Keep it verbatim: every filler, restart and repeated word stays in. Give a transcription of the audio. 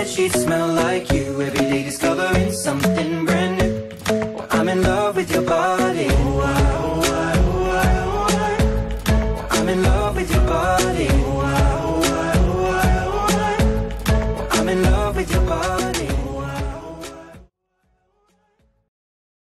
bed sheets smell like you. Every day discovering something brand new. Well, I'm in love